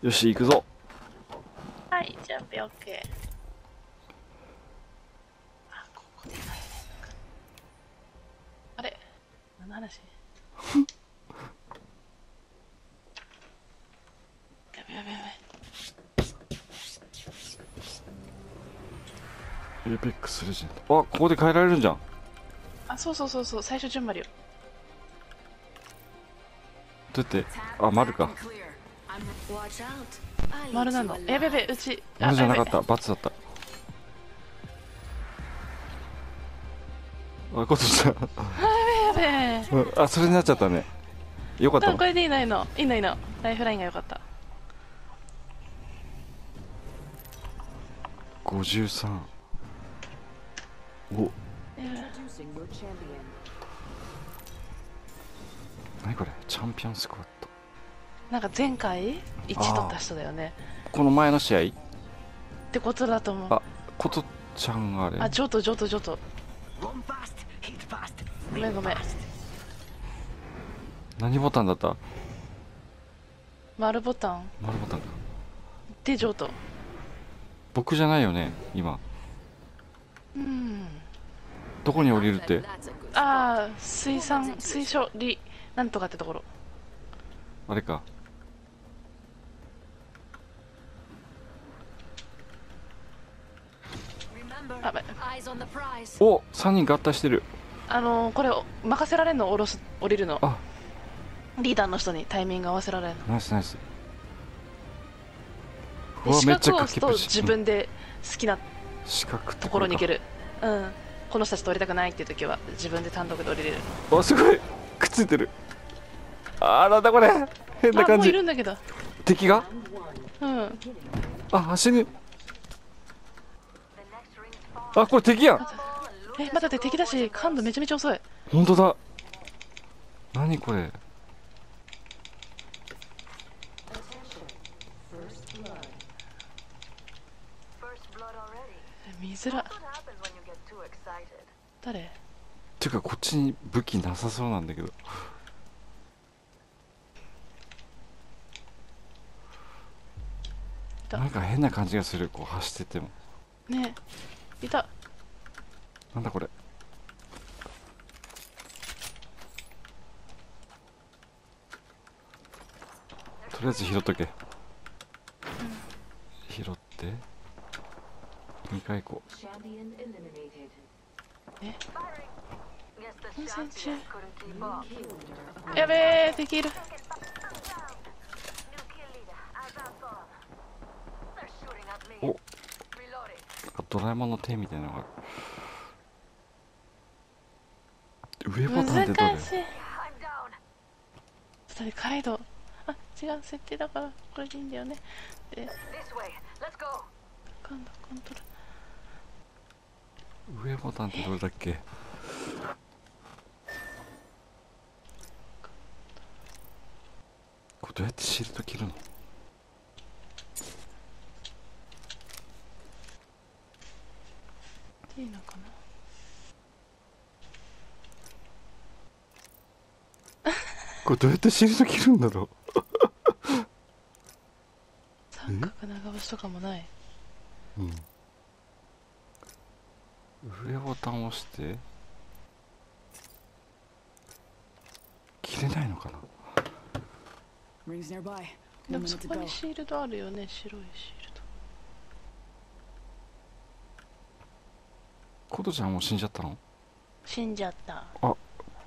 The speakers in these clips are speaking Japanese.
よし行くぞ。 はい、準備 OK。あ、ここでないね。あれ、何の話？やべやべやエーペックスレジェンド。あ、ここで変えられるんじゃん。 べ。あ、そうそうそうそう、最初順番よ。 どうやって？あ、丸か。 丸なの。やべやべ、うち。 丸じゃなかった。 や ×だった。あ、ことじゃん。 べやべ。 うんあ、それになっちゃったね。よかったの。 これでいいのいいの。いいのいいの。ライフラインが良かった。 53。お、何これ？チャンピオンスクワット。 なんか前回1取った人だよね。 この前の試合？ ってことだと思う。 あ、ことちゃんがあれ。 あ、ジョトジョトジョト。ごめんごめん。 何ボタンだった？ 丸ボタン丸ボタンか。 でジョト。 僕じゃないよね今。 うん。 どこに降りるって？ ああ、水処理なんとかってところ。 あれか。 あ、 お、3人合体してる。 これ任せられんの？降りるの。 あ、 リーダーの人にタイミング合わせられるの。 ナイスナイス。 で四うわ、めっちゃ角を押すとかけっぷち。 自分で好きな四角ってところに行ける。うん。この人たちと降りたくないっていう時は自分で単独で降りれる。 あ、すごいくっついてる。あー、なんだこれ、変なあ、もうい感じ。 るんだけど。 敵が？ うん。 あ、死ぬ。あ、これ敵やん。 まだって敵だし感度めちゃめちゃ遅い。 本当だ。何これ？ 見づら。誰？ っていうかこっちに武器なさそうなんだけど。なんか変な感じがする、こう走ってても。 ねえ、いた。 なんだこれ？とりあえず拾っとけ。拾って2回行こえ、混戦中。やべえ、敵いる。 う。お、なんかドラえもんの手みたいなのがある。上ボタンってどれ？ 難しい。2人カイドウ。あ、違う設定だからこれでいいんだよね。で、今度コントロール。 上ボタンってどれだっけ？これどうやってシールド切るの？ いいのかな。 これどうやってシールド切るんだろ三角長押しとかもない。 う。うん。上ボタン押して切れないのかな？ でもそこにシールドあるよね、白いシールド。 コトちゃんもう死んじゃったの？ 死んじゃった。 あ、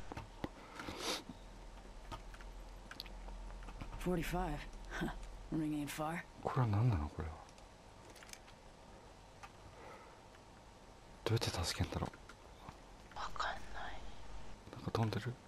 45. Huh. Ring ain't far. これは何なの？これはどうやって助けんだろう？ わかんない。 なんか飛んでる。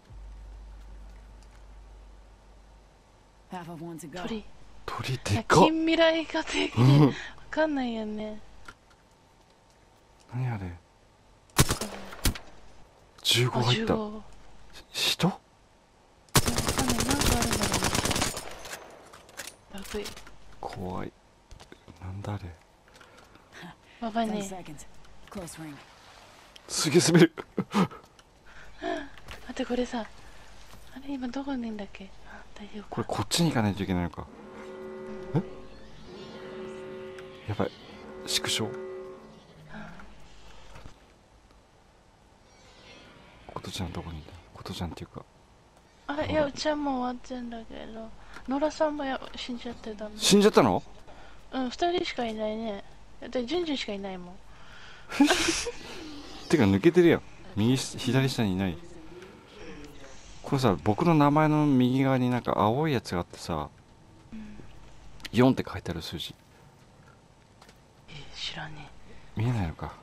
Half of one to go. 鳥。 鳥でかっ。 近未来が敵でわかんないよね。 何あれ？15入った。 15。 人？ わかんない、なんかあるんだろうね。やばい。 怖い。なんだあれ？ わかん 10 ね seconds. Close ring. すげえ滑る。 待って、これさ、あれ今どこにいんだっけ？あ、大丈夫か。 これこっちに行かないといけないのか。え？ やばい、縮小。ことちゃんどこにいた？ことちゃんっていうか、 あ、いや、うちはもう終わってんだけど、野良さんも死んじゃってたの。 死んじゃったの？ うん、2人しかいないね。で、ジュンジュンしかいないもん。 てか抜けてるやん。右左下にいない。これさ、僕の名前の右側になんか青いやつがあってさ、4って書いてある数字。 知らね見えないのか。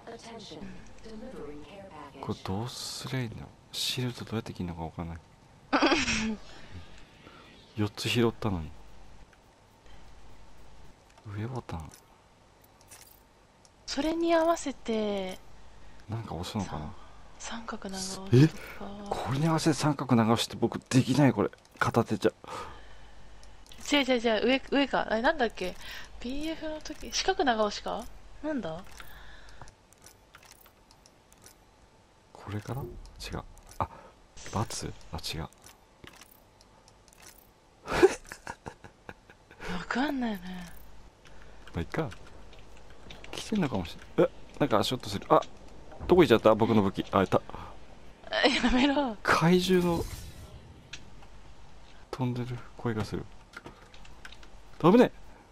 これどうすりゃいいの？シールドどうやって切るのか分かんない。4つ拾ったのに。上ボタンそれに合わせてなんか押すのかな。 三角長押しえ、 とか。 これに合わせて三角長押しって僕できない。これ片手じゃ。 違う違う違う、上か。あれなんだっけ、 PF の時四角長押しかなんだ。 これかな。違う。あ、×？あ、違う。 わかんないね。 まあいっか。来てんのかもしれない。なんか足音する。あ、どこ行っちゃった僕の武器。あ、いた。 やめろ。 怪獣の飛んでる声がする。危ねえ。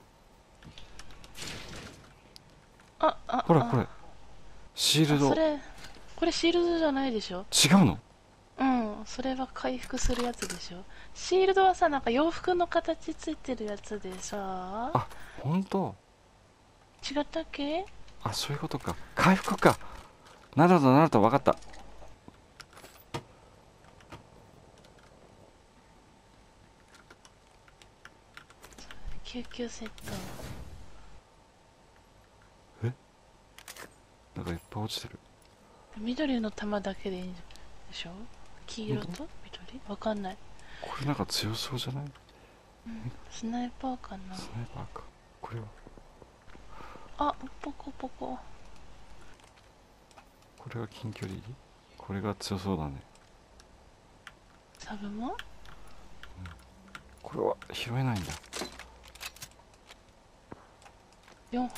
ほらこれシールド。 これシールドじゃないでしょ。 違うの？ うん、それは回復するやつでしょ。シールドはさ、なんか洋服の形ついてるやつでさ。 あ、ほんと？ 違ったっけ？ あ、そういうことか。回復か。なるほどなるほど、分かった。 救急セット。 なんかいっぱい落ちてる。 緑の玉だけでいいんでしょ。黄色と緑わかんない。 これなんか強そうじゃない？ スナイパーかな。 スナイパーか。これはあ、ポコポコ。 これが近距離。これが強そうだね。 サブもこれは拾えないんだ。 4本。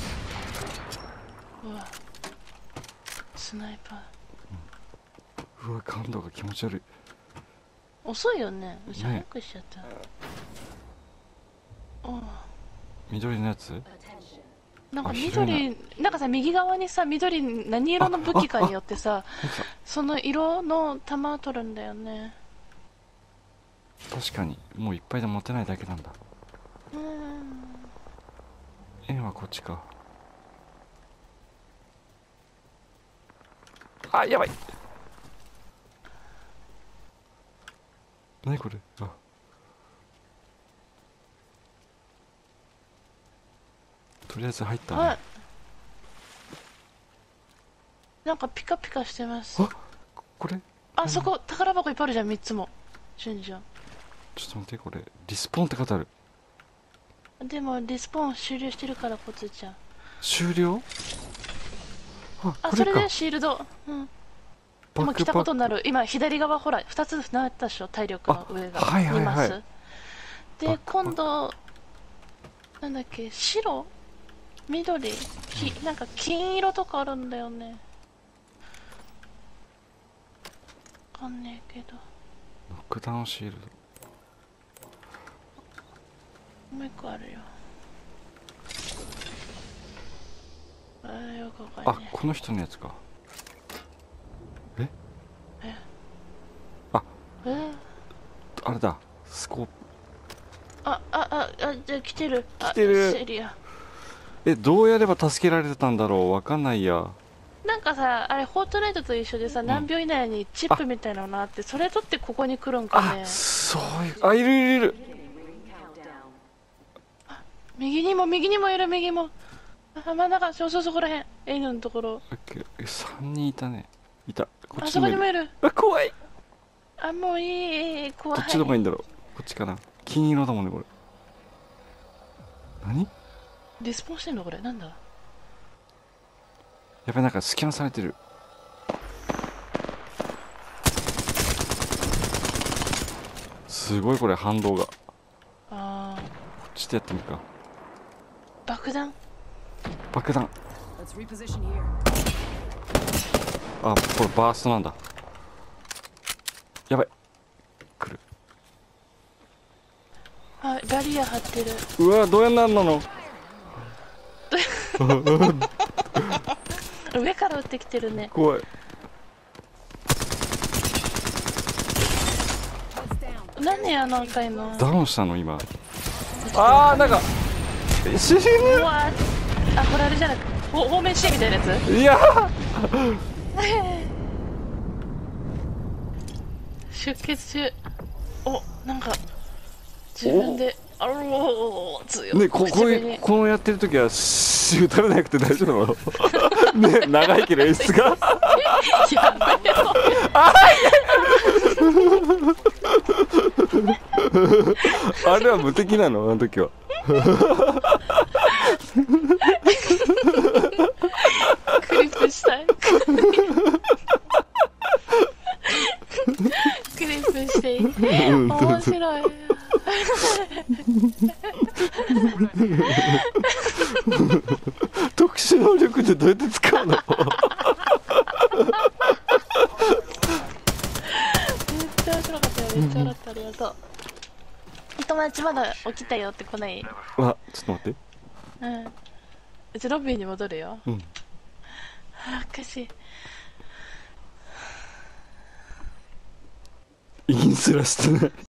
うわ、スナイパー。 うわ、感度が気持ち悪い。 遅いよね。うちね早くしちゃった。 緑のやつ？ なんかあ、広い緑、なんかさ、右側にさ、緑、何色の武器かによってさ、その色の弾を取るんだよね。 確かにもういっぱいで持てないだけなんだ。円はこっちか。あ、やばい。何これ。あ、とりあえず入ったね。 あ、なんかピカピカしてます。 あ、これあ、そこ宝箱いっぱいあるじゃん、3つも。順序。 ちょっと待って、これリスポーンって書いてある。 でもリスポーン終了してるから、コツちゃん。 終了？あ、 あ、 これか。 それでシールド。うん。今来たことになる。今左側ほら2つなったでしょ、体力の上が。 はいはいはい。 2マスで、今度なんだっけ、白、緑、なんか金色とかあるんだよね。わかんねえけど。 ノックダウンシールド。 もう一個あるよ。よくわかんあ、 ねこの人のやつか。えあれだ、スコープ。 じゃあ来てる。 来てる。 セリア。 どうやれば助けられたんだろう。わかんないや。 なんかさ、あれフォートナイトと一緒でさ、何秒以内にチップみたいなのあって、それ取ってここに来るんかね。 あ、そういう。あ、いるいるいる。 右にもいる、右も。真ん中、そこらへん。N のところ。 3人いたね。いた。こっあちにもいる。 そこにもいる。 あ、怖い。 あ、もういい、怖い。 どっちの方がいいんだろう。こっちかな。金色だもんね、これ。何？ リスポーンしてんのこれ、なんだ。 やべ、なんかスキャンされてる。すごいこれ、反動が。こっちでやってみるか。 爆弾。 爆弾。 Let's reposition here. あ、これバーストなんだ。やばい。来る。 あ、バリア張ってる。 うわ、どうやんなんなの。 上から撃ってきてるね。 怖い。 Heads down. 何あの赤いの。 ダウンしたの今。あー、なんか死ぬ。 うわー、あ、これあれじゃなく方面 C みたいなやつ。 いや出血中。お、なんか自分であろー強い。 ね、このやってる時は撃たれなくて大丈夫なの。ね、長生きの演出が。 やめろ。 あれは無敵なの、あの時は。 クリップしたい。クリップしていい。面白い。 特殊能力ってどうやって使うの。 めっちゃ面白かったよ。めっちゃ笑った。ありがとう。友達まだ起きたよって来ない？ わ、ちょっと待って。 うん。うちロビーに戻るよ。 うん。 あ、おかしい。 インすらしてない。